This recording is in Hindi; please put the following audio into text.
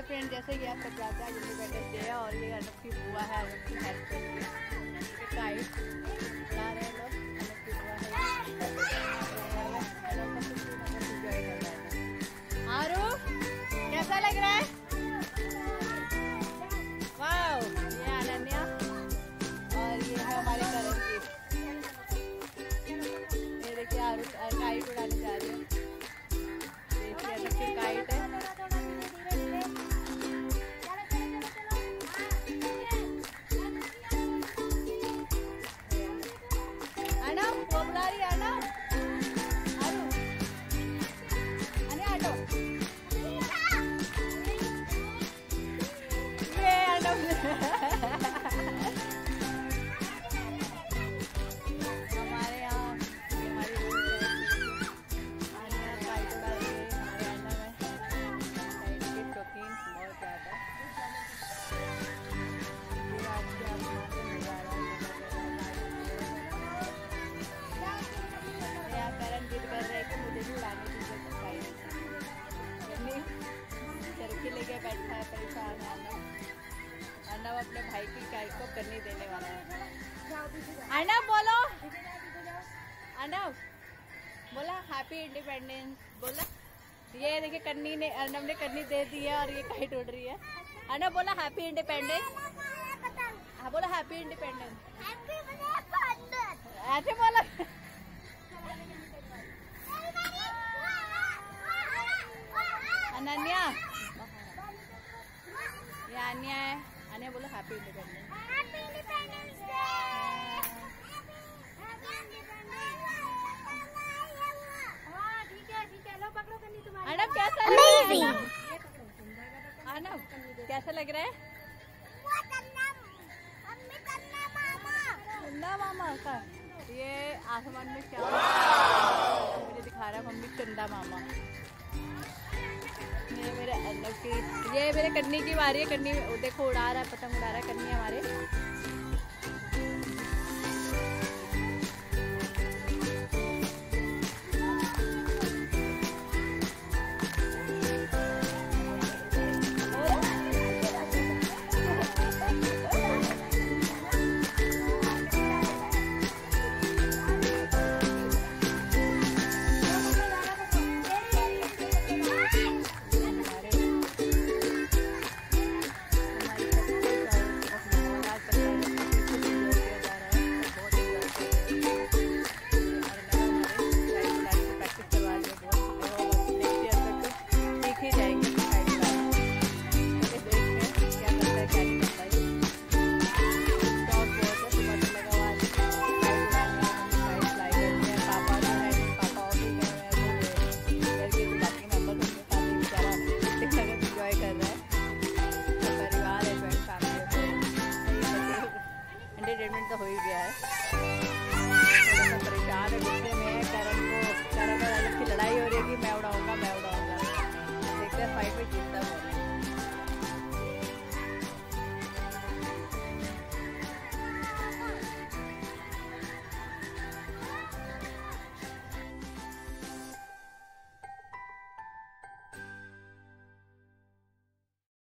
फ्रेंड, जैसे कि आप सब जानते हैं इंडिपेंडेंस डे है और ये अनुप की बुआ है, अनुप की हेल्प करके काइट उड़ा रहे हैं लोग। अनुप की बुआ है। आरू कैसा लग रहा है? वाओ, ये अनन्या और ये है हमारे करण जी। ये देखिए आरू काइट उड़ाने जा रही है। देखिए अनुप की काइट है। लेके बैठा है, परेशान है अर्नव अपने भाई की काइट को करने देने वाला है। अर्नव बोलो, अर्नव बोला हैप्पी इंडिपेंडेंस बोला। ये देखिए कन्नी ने, अर्नव ने कन्नी दे दी है और ये काइट उड़ रही है। अर्नव बोला हैप्पी इंडिपेंडेंस। हाँ बोला हैप्पी इंडिपेंडेंस, ऐसे बोला। अनन्या, ये अन्या है, अन्या बोलो happy independence. Happy independence day. हां ठीक है लो पकड़ो कन्नी तुम्हारी। अर्नव कैसा लग रहा है? अर्नव कैसा लग रहा है? चंदा मामा का ये आसमान में क्या मुझे दिखा रहा है मम्मी, चंदा मामा। ये मेरे अर्नव की, ये मेरे कन्नी की बारी है। कन्नी देखो उड़ा रहा है, पतंग उड़ा रहा है कन्नी हमारे। तो हो ही गया है, परेशान है, गुस्से में है। करण और अनुप की लड़ाई हो रही है कि मैं उड़ाऊंगा। देखते हैं फाइट में जीतता हूँ।